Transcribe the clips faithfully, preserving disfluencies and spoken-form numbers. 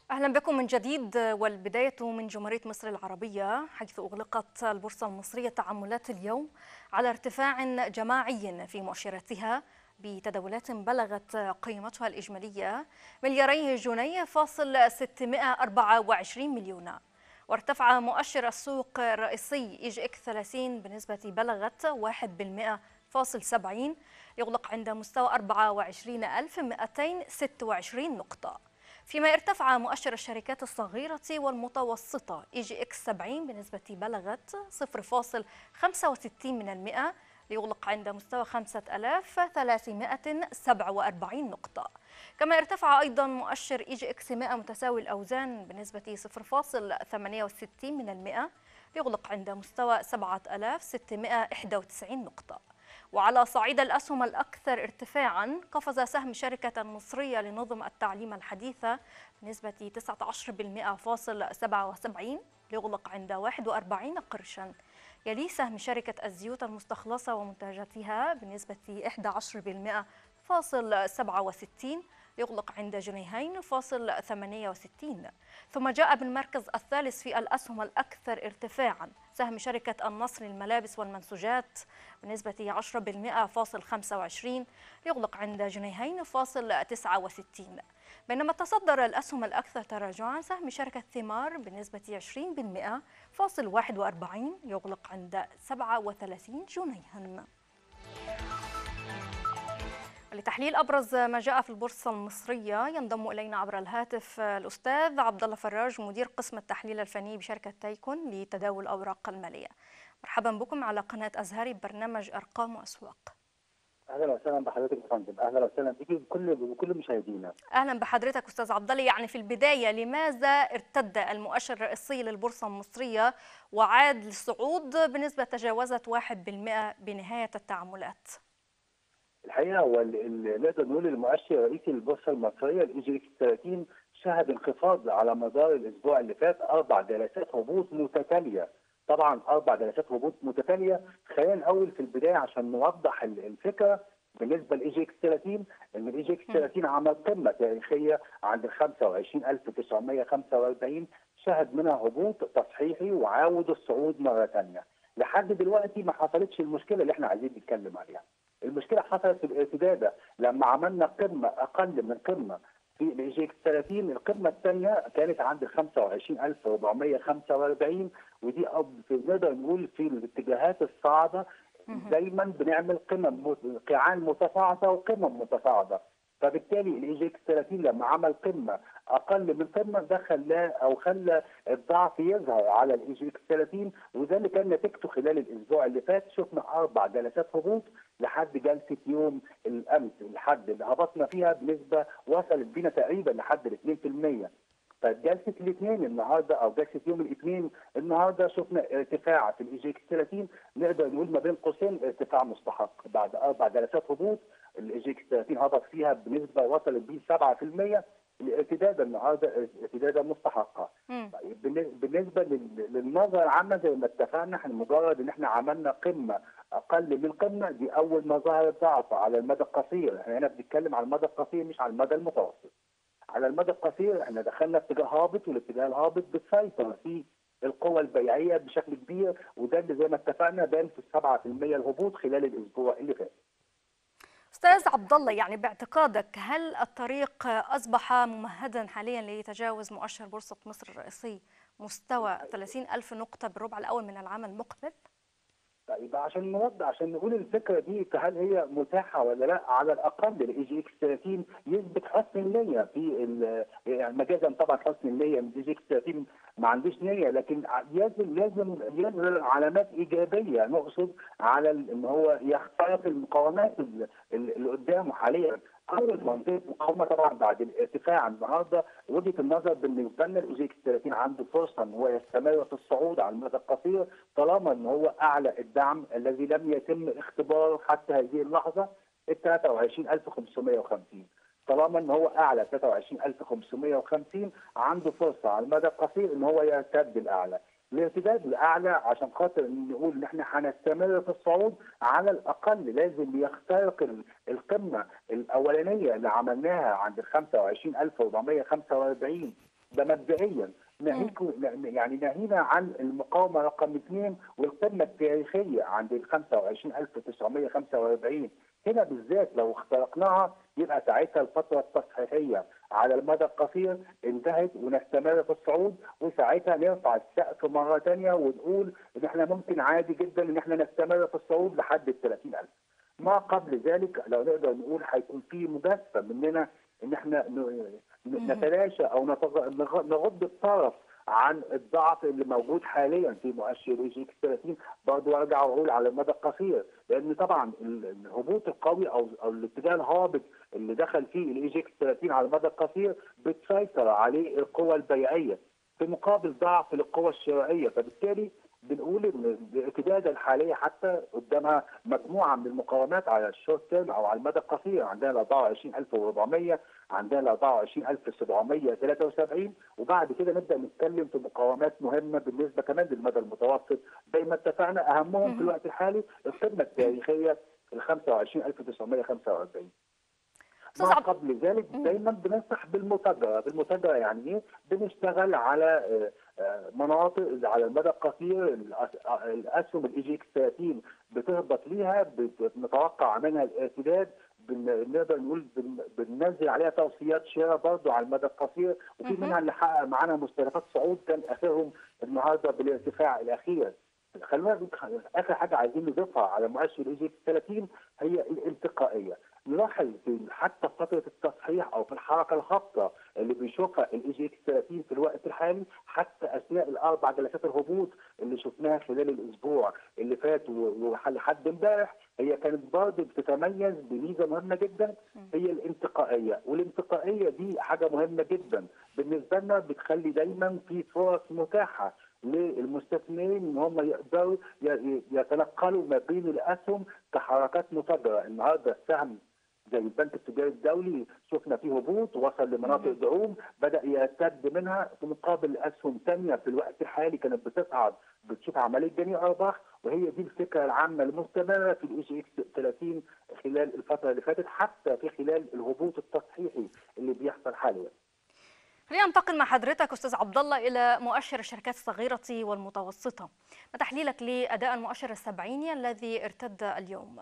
أهلا بكم من جديد، والبداية من جمهورية مصر العربية، حيث أغلقت البورصة المصرية تعاملات اليوم على ارتفاع جماعي في مؤشراتها بتداولات بلغت قيمتها الإجمالية ملياري جنيه فاصل ستمائة وأربعة وعشرين مليون. وارتفع مؤشر السوق الرئيسي إي جي إكس ثلاثين بنسبة بلغت واحد بالمئة فاصل سبعين، يغلق عند مستوى أربعة وعشرين ألف ومئتين وستة وعشرين نقطة. فيما ارتفع مؤشر الشركات الصغيرة والمتوسطة إي جي إكس سبعين بنسبة بلغت صفر فاصل خمسة وستين من المئة، ليغلق عند مستوى خمسة آلاف وثلاثمائة وسبعة وأربعين نقطة. كما ارتفع أيضا مؤشر إي جي إكس مائة متساوي الأوزان بنسبة صفر فاصل ثمانية وستين من المئة، ليغلق عند مستوى سبعة آلاف وستمائة وواحد وتسعين نقطة. وعلى صعيد الأسهم الأكثر ارتفاعا، قفز سهم شركة مصرية لنظم التعليم الحديثة بنسبة تسعة عشر بالمئة فاصل سبعة وسبعين، ليغلق عند واحد وأربعين قرشا. يلي سهم شركة الزيوت المستخلصة ومنتجاتها بنسبة إحدى عشرة بالمئة فاصل سبعة وستين، يغلق عند جنيهين فاصل ثمانية وستين. ثم جاء بالمركز الثالث في الأسهم الأكثر ارتفاعا سهم شركة النصر للملابس والمنسوجات بنسبة عشرة بالمئة فاصل خمسة وعشرين، يغلق عند جنيهين فاصل تسعة وستين. بينما تصدر الأسهم الأكثر تراجعا سهم شركة ثمار بنسبة عشرين بالمئة فاصل واحد وأربعين، يغلق عند سبعة وثلاثين جنيها. لتحليل أبرز ما جاء في البورصة المصرية ينضم إلينا عبر الهاتف الأستاذ عبد الله فراج، مدير قسم التحليل الفني بشركة تايكون لتداول الأوراق المالية. مرحبا بكم على قناة أزهري ببرنامج أرقام وأسواق. اهلا وسهلا بحضرتك يا فندم، اهلا وسهلا بك بكل بكل مشاهدينا. اهلا بحضرتك استاذ عبد الله. يعني في البدايه، لماذا ارتد المؤشر الرئيسي للبورصه المصريه وعاد للصعود بنسبه تجاوزت واحد بالمئة بنهايه التعاملات؟ الحقيقه هو اللي نقدر نقول المؤشر الرئيسي للبورصه المصريه الاي جي اكس ثلاثين شهد انخفاض على مدار الاسبوع اللي فات، اربع جلسات هبوط متتاليه. طبعا اربع جلسات هبوط متتاليه. خلينا الاول في البدايه عشان نوضح الفكره. بالنسبه للاي جي اكس ثلاثين، ان الاي جي اكس ثلاثين عمل قمه تاريخيه عند ال خمسة وعشرين ألف وتسعمائة وخمسة وأربعين، شهد منها هبوط تصحيحي وعاود الصعود مره ثانيه. لحد دلوقتي ما حصلتش المشكله اللي احنا عايزين نتكلم عليها. المشكله حصلت في الارتداد لما عملنا قمه اقل من قمه في الاي جي اكس ثلاثين. القمه الثانيه كانت عند خمسة وعشرين ألف وأربعمائة وخمسة وأربعين، ودي نقدر نقول في الاتجاهات الصاعده دايما بنعمل قمم قيعان متصاعده وقمم متصاعده. فبالتالي الاي جي اكس ثلاثين لما عمل قمه اقل من قمه ده خلاه او خلى الضعف يظهر على الاي جي اكس ثلاثين، وده اللي كان نتيجته خلال الاسبوع اللي فات. شفنا اربع جلسات هبوط لحد جلسه يوم الامس، الحد اللي هبطنا فيها بنسبه وصلت بينا تقريبا لحد ال اثنين بالمئة. فجلسه الاثنين النهارده او جلسه يوم الاثنين النهارده شفنا ارتفاع في الاي جي اكس ثلاثين، نقدر نقول ما بين قوسين ارتفاع مستحق بعد اربع جلسات هبوط. الاي جي اكس ثلاثين هبط فيها بنسبه وصلت بيه سبعة بالمئة. الارتداد النهارده ارتدادا مستحقه. طيب بالنسبه للنظره العامه زي ما اتفقنا، احنا مجرد ان احنا عملنا قمه اقل من قمه، دي اول ما ظهر الضعف على المدى القصير. احنا هنا بنتكلم على المدى القصير مش على المدى المتوسط. على المدى القصير احنا دخلنا اتجاه هابط، والاتجاه الهابط بتسيطر فيه القوى البيعيه بشكل كبير، وده اللي زي ما اتفقنا بان في سبعة بالمئة الهبوط خلال الاسبوع اللي فات. استاذ عبد الله، يعني باعتقادك هل الطريق اصبح ممهدا حاليا لتجاوز مؤشر بورصه مصر الرئيسي مستوى ثلاثين ألف نقطه بالربع الاول من العام المقبل؟ طيب عشان نوضح، عشان نقول الفكره دي هل هي متاحه ولا لا، على الاقل الاي جي اكس ثلاثين يثبت حسن النيه في يعني مجازا طبعا حسن النيه من الاي جي اكس ثلاثين ما عندوش نيه، لكن لازم لازم يظهر علامات ايجابيه، نقصد على ان هو يخترق المقاومات اللي قدامه حاليا. اول منطقه مقاومه طبعا بعد الارتفاع النهارده، وجهه النظر بالنسبه لنا الاي جي اكس ثلاثين عنده فرصه ان هو يستمر في الصعود على المدى القصير طالما ان هو اعلى الدعم الذي لم يتم اختباره حتى هذه اللحظه ال ثلاثة وعشرين ألف وخمسمائة وخمسين. طالما ان هو اعلى ثلاثة وعشرين ألف وخمسمائة وخمسين عنده فرصه على المدى القصير ان هو يرتد الاعلى. الارتداد الاعلى عشان خاطر نقول ان احنا هنستمر في الصعود على الاقل لازم يخترق القمه الاولانيه اللي عملناها عند ال خمسة وعشرين ألف وأربعمائة وخمسة وأربعين ده مبدئيا. ناهيكم يعني ناهينا عن المقاومه رقم اثنين والقمه التاريخيه عند ال خمسة وعشرين ألف وتسعمائة وخمسة وأربعين. هنا بالذات لو اخترقناها يبقى ساعتها الفتره التصحيحيه على المدى القصير انتهت ونستمر في الصعود، وساعتها نرفع السقف مره ثانيه ونقول ان احنا ممكن عادي جدا ان احنا نستمر في الصعود لحد ال ثلاثين ألف. ما قبل ذلك لو نقدر نقول هيكون في مجازفه مننا ان احنا نتلاشى او نغض الطرف عن الضعف اللي موجود حاليا في مؤشر اي جي اكس ثلاثين. برضه وارجع واقول على المدى القصير، لان طبعا الهبوط القوي او او الاتجاه الهابط اللي دخل فيه الاي جي اكس ثلاثين على المدى القصير بتسيطر عليه القوى البيعيه في مقابل ضعف للقوى الشرائيه، فبالتالي بنقول ان الارتداد الحاليه حتى قدامها مجموعه من المقاومات على الشورت تيرم او على المدى القصير. عندنا ال أربعة وعشرين ألف وأربعمائة، عندنا ال أربعة وعشرين ألف وسبعمائة وثلاثة وسبعين، وبعد كده نبدا نتكلم في مقاومات مهمه بالنسبه كمان للمدى المتوسط زي ما اتفقنا. اهمهم في الوقت الحالي القمه التاريخيه ال خمسة وعشرين ألف وتسعمائة وخمسة وأربعين. ما قبل ذلك دايما بننصح بالمتاجره، بالمتاجره يعني ايه؟ بنشتغل على مناطق على المدى القصير الاسهم الاي جي اكس ثلاثين بتهبط ليها، بنتوقع منها الارتداد، بنقدر نقول بننزل عليها توصيات شراء برضه على المدى القصير، وفي منها اللي حقق معانا مستهدفات صعود كان اخرهم النهارده بالارتفاع الاخير. خلينا اخر حاجه عايزين نضيفها على مؤشر الاي جي اكس ثلاثين هي الانتقائيه. نلاحظ حتى في فتره التصحيح او في الحركه الهابطه اللي بيشوفها الاي جي اكس ثلاثين في الوقت الحالي، حتى اثناء الاربع جلسات الهبوط اللي شفناها خلال الاسبوع اللي فات ولحد امبارح، هي كانت برضه بتتميز بميزه مهمه جدا هي الانتقائيه، والانتقائيه دي حاجه مهمه جدا بالنسبه لنا، بتخلي دايما في فرص متاحه للمستثمرين ان هم يقدروا يتنقلوا ما بين الاسهم كحركات متاجره. النهارده السهم زي البنك التجاري الدولي شفنا فيه هبوط وصل لمناطق دعوم بدا يرتد منها، في مقابل اسهم ثانيه في الوقت الحالي كانت بتصعد بتشوف عمليه جني ارباح، وهي دي الفكره العامه المستمره في الاي جي اكس ثلاثين خلال الفتره اللي فاتت حتى في خلال الهبوط التصحيحي اللي بيحصل حاليا. خلينا ننتقل مع حضرتك استاذ عبد الله الى مؤشر الشركات الصغيره والمتوسطه. ما تحليلك لاداء المؤشر السبعيني الذي ارتد اليوم؟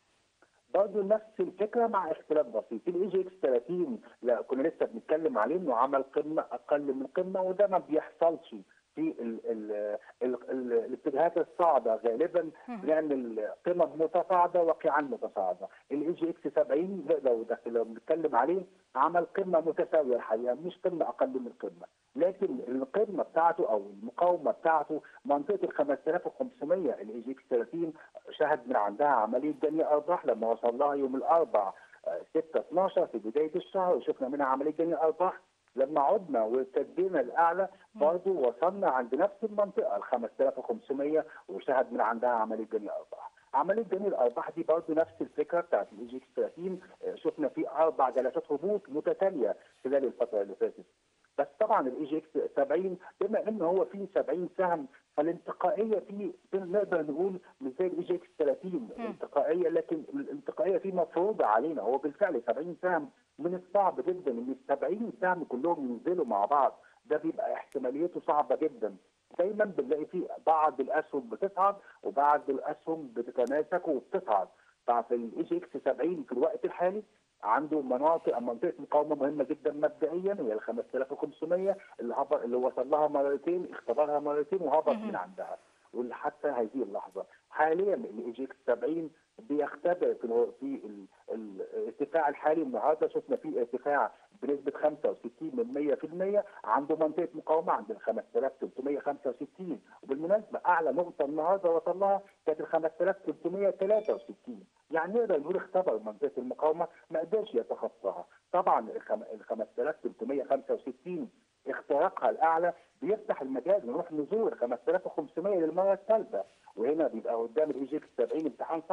برضه نفس الفكره مع اختلاف بسيط. الاي جي اكس ثلاثين لا كنا لسه بنتكلم عليه انه عمل قمه اقل من قمه، وده ما بيحصلش في ال ال ال ال الاتجاهات الصاعده غالبا، لان قمم متصاعده وقيعا متصاعده. الاي جي اكس سبعين لو لو بنتكلم عليه عمل قمه متساويه الحقيقه، مش قمه اقل من القمه، لكن القمه بتاعته او المقاومه بتاعته منطقه ال خمسة آلاف وخمسمائة. الاي جي اكس ثلاثين شهد من عندها عمليه جني ارباح لما وصل لها يوم الاربعاء ستة اثناشر في بدايه الشهر، وشفنا منها عمليه جني ارباح. لما عدنا وارتدينا الاعلى برضه وصلنا عند نفس المنطقه ال خمسة آلاف وخمسمائة وشهد من عندها عمليه جني ارباح. عمليه جني الارباح دي برضه نفس الفكره بتاعت الاي جي اكس ثلاثين، شفنا فيه اربع جلسات هبوط متتاليه خلال الفتره اللي فاتت. بس طبعا الاي جي اكس سبعين بما ان هو فيه سبعين سهم فالانتقائيه فيه نقدر نقول مش زي الاي جي اكس ثلاثين انتقائيه، لكن الانتقائيه فيه مفروضه علينا. هو بالفعل سبعين سهم من الصعب جدا ان ال سبعين سهم كلهم ينزلوا مع بعض، ده بيبقى احتماليته صعبه جدا. دايما بنلاقي فيه بعض الاسهم بتصعد وبعض الاسهم بتتماسك وبتصعد. ففي الاي جي اكس سبعين في الوقت الحالي عنده مناطق منطقه مقاومه مهمه جدا مبدئيا هي ال خمسة آلاف وخمسمائة اللي هبط اللي وصل لها مرتين، اختبرها مرتين وهبط من عندها، وحتى هذه اللحظه حاليا الاي جي اكس سبعين بيختبر في في الارتفاع الحالي. النهارده شفنا فيه ارتفاع بنسبه خمسة وستين من مئة في المئة، عنده منطقه مقاومه عند ال خمسة آلاف وثلاثمائة وخمسة وستين، وبالمناسبه اعلى نقطه النهارده وصل لها كانت ال خمسة آلاف وثلاثمائة وثلاثة وستين، يعني نقدر نقول اختبر منطقه المقاومه ما قدرش يتخطاها. طبعا ال خمسة آلاف وثلاثمائة وخمسة وستين اختراقها الاعلى بيفتح المجال نروح نزور خمسة آلاف وخمسمائة للمره الثالثه، وهنا بيبقى قدام الاي جي اكس سبعين امتحان صعب.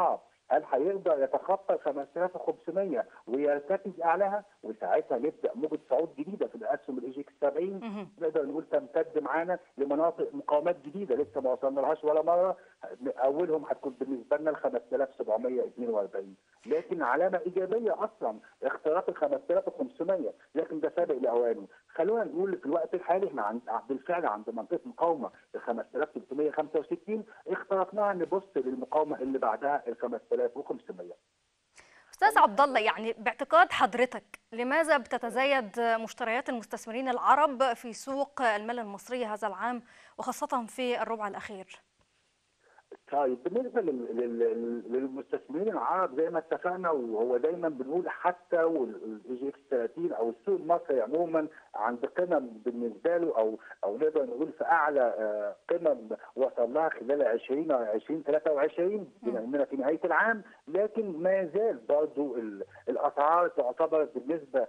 هل هيقدر يتخطى خمسة آلاف وخمسمية ويرتكز اعلاها؟ وساعتها نبدا موجه صعود جديده في الاسهم الاي جي اكس سبعين، نقدر نقول تمتد معانا لمناطق مقاومات جديده لسه ما وصلنالهاش ولا مره. اولهم هتكون بالنسبه لنا ال خمسة آلاف وسبعمية واثنين وأربعين، لكن علامه ايجابيه اصلا اختراق ال خمسة آلاف وخمسمية، لكن ده سابق لاوانه. خلونا نقول في الوقت الحالي احنا عند بالفعل عند منطقه مقاومه ال خمسة آلاف وثلاثمية وخمسة وستين، اخترقناها نبص للمقاومه اللي بعدها ال خمسة آلاف وخمسمية. استاذ عبد الله، يعني باعتقاد حضرتك لماذا بتتزايد مشتريات المستثمرين العرب في سوق المال المصري هذا العام وخاصة في الربع الأخير؟ طيب بالنسبه للمستثمرين العرب زي ما اتفقنا، وهو دايما بنقول حتى والاي جي اكس ثلاثين او السوق المصري عموما عند قمم بالنسبه له، او او نقدر نقول في اعلى قمم وصل لها خلال عشرين عشرين ثلاثة وعشرين بما اننا في نهايه العام، لكن ما يزال برضه الاسعار تعتبر بالنسبه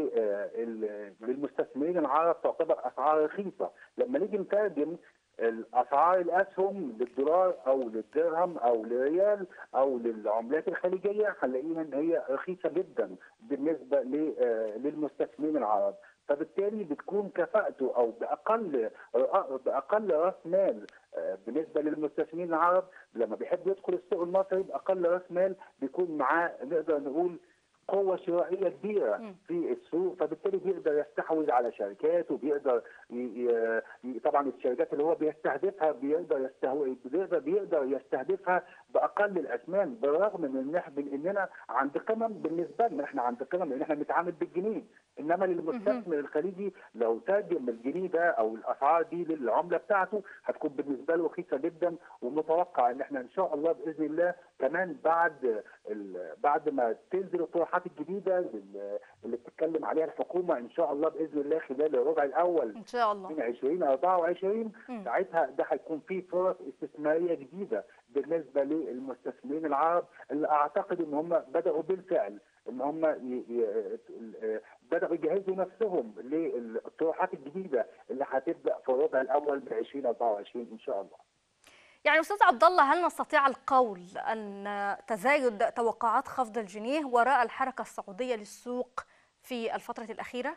للمستثمرين العرب تعتبر اسعار رخيصه. لما نيجي نترجم الاسعار الاسهم للدولار او للدرهم او للريال او للعملات الخليجيه هنلاقيها ان هي رخيصه جدا بالنسبه للمستثمرين العرب، فبالتالي بتكون كفاءته او باقل باقل راس مال بالنسبه للمستثمرين العرب لما بيحب يدخل السوق المصري باقل راس مال بيكون معاه نقدر نقول قوة شرائية كبيرة في السوق، فبالتالي بيقدر يستحوذ على شركات وبيقدر ي... ي... طبعا الشركات اللي هو بيستهدفها بيقدر يستهو... بيقدر بيقدر يستهدفها بأقل الأثمان، بالرغم من ان احنا اننا عند قمم بالنسبة لنا احنا عند قمم لان احنا بنتعامل بالجنيه، انما للمستثمر الخليجي لو ترجم الجنيه ده او الاسعار دي للعملة بتاعته هتكون بالنسبة له رخيصة جدا، ومتوقع ان احنا ان شاء الله باذن الله كمان بعد ال... بعد ما تنزل الطروحات الجديده اللي بتتكلم عليها الحكومه ان شاء الله باذن الله خلال الربع الاول ان شاء الله من ألفين وأربعة وعشرين، ساعتها ده هيكون فيه فرص استثماريه جديده بالنسبه للمستثمرين العرب اللي اعتقد ان هم بداوا بالفعل ان هم ي... ي... بداوا يجهزوا نفسهم للطروحات الجديده اللي هتبدا في الربع الاول من ألفين وأربعة وعشرين ان شاء الله. يعني أستاذ عبد الله، هل نستطيع القول أن تزايد توقعات خفض الجنيه وراء الحركة الصعودية للسوق في الفترة الأخيرة؟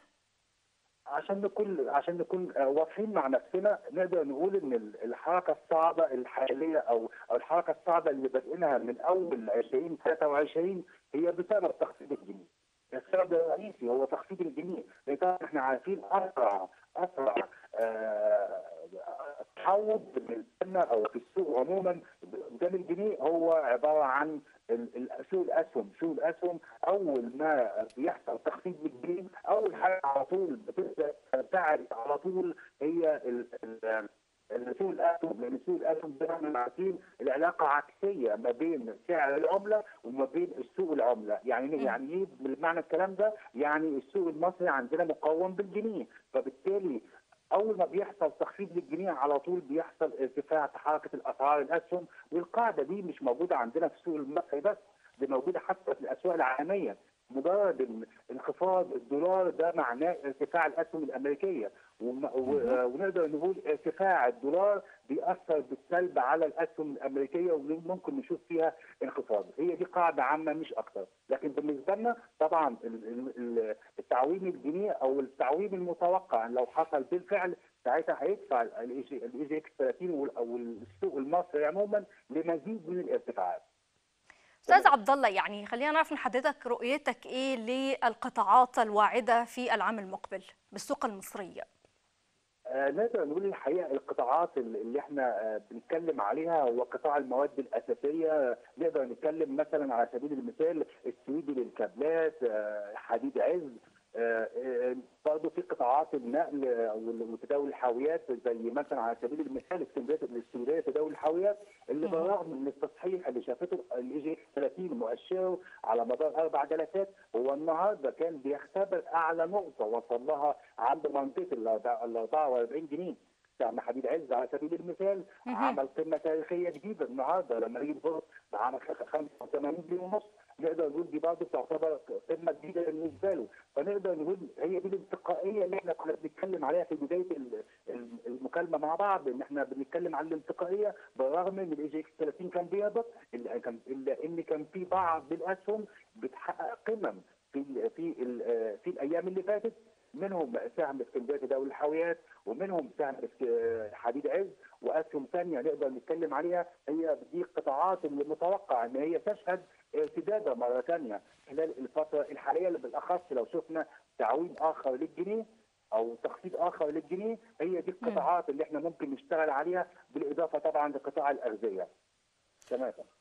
عشان نكون عشان نكون واضحين مع نفسنا نقدر نقول ان الحركه الصاعده الحاليه او او الحركه الصاعده اللي بادئينها من اول ألفين وثلاثة وعشرين هي بسبب تخفيض الجنيه. السبب الرئيسي هو تخفيض الجنيه، لان احنا عارفين اسرع اسرع آه التحول بالنسبه لنا او في السوق عموما قدام الجنيه هو عباره عن سوق الاسهم، سوق الاسهم اول ما بيحصل تخفيض للجنيه اول حاجه على طول بتبدا ترتعد على طول هي سوق الاسهم، لان سوق الاسهم زي ما احنا عارفين العلاقه عكسيه ما بين سعر العمله وما بين السوق العمله، يعني يعني ايه بالمعنى الكلام ده؟ يعني السوق المصري عندنا مقوم بالجنيه، فبالتالي اول ما بيحصل تخفيض للجنيه على طول بيحصل ارتفاع في حركه الاسعار الاسهم، والقاعده دي مش موجوده عندنا في السوق المصري بس، دي موجوده حتى في الاسواق العالميه. مجرد انخفاض الدولار ده معناه ارتفاع الاسهم الامريكيه، ونقدر نقول ارتفاع الدولار بيأثر بالسلب على الاسهم الامريكيه وممكن نشوف فيها انخفاض. هي دي قاعده عامه مش اكتر، لكن بالنسبه لنا طبعا التعويم الجنيه او التعويم المتوقع لو حصل بالفعل ساعتها هيدفع الاي جي اكس ثلاثين او السوق المصري عموما لمزيد من الارتفاعات. استاذ عبد الله، يعني خلينا نعرف من حضرتك رؤيتك ايه للقطاعات الواعده في العام المقبل بالسوق المصريه؟ آه نقدر نقول الحقيقه القطاعات اللي احنا آه بنتكلم عليها هو قطاع المواد الاساسيه، نقدر نتكلم مثلا على سبيل المثال السويدي للكابلات، آه حديد عز، آه برضه في قطاعات النقل وتداول الحاويات زي مثلا على سبيل المثال الاسكندريه تداول الحاويات اللي بالرغم من التصحيح اللي شافته الاي جي ثلاثين مؤشره على مدار اربع جلسات هو النهارده كان بيختبر اعلى نقطه وصل لها عند منطقه ال أربعة وأربعين جنيه. سهم حديد عز على سبيل المثال عمل قمه تاريخيه جديده النهارده لما يجي البورصه عمل خمسة وثمانين جنيه ونص، نقدر نقول دي برضه تعتبر قمه جديده بالنسبه له، فنقدر نقول هي دي الانتقائيه اللي احنا كنا بنتكلم عليها في بدايه المكالمه مع بعض، ان احنا بنتكلم عن الانتقائيه بالرغم ان الاي جي اكس ثلاثين كان بيهبط، الا كان الا ان كان في بعض الاسهم بتحقق قمم في في في الايام اللي فاتت، منهم سهم اسكندريه تداول الحاويات، ومنهم سهم حديد عز، واسهم ثانيه نقدر نتكلم عليها هي دي القطاعات اللي متوقع ان هي تشهد ارتداده مره ثانيه خلال الفتره الحاليه، اللي بالاخص لو شفنا تعويم اخر للجنيه او تخفيض اخر للجنيه، هي دي القطاعات اللي احنا ممكن نشتغل عليها، بالاضافه طبعا لقطاع الاغذيه. تمام.